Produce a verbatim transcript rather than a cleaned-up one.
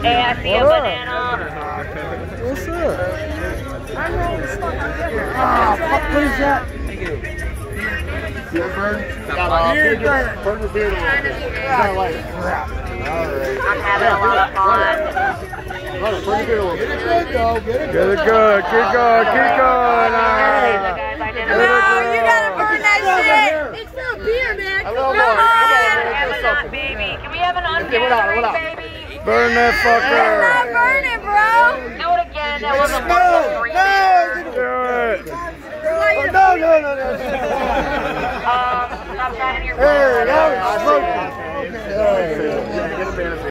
Hey, I see a banana. What's up? Ah, fuck, what is that? Thank you. You ever burn? Here, burn. Burn the beard a little bit. I like it. Crap. Alright. I'm having a lot of fun. Burn the beard a little bit. Get it good, though. Get it Get it good. Keep going. Keep going. Hey, the guys I did. No, you gotta burn that shit. It's for a beer, man. A little Come more. on. Come on, man. Have Do a nut, something. baby. Can we have an Okay, what out, what out? UnGathering, baby? Burn that It's fucker. not burning, bro. Do it again. That was a No, one three no, Do it. Oh, no, no, no, no. Um, stop shining your Hey, phone. that was smoking. Get a benefit.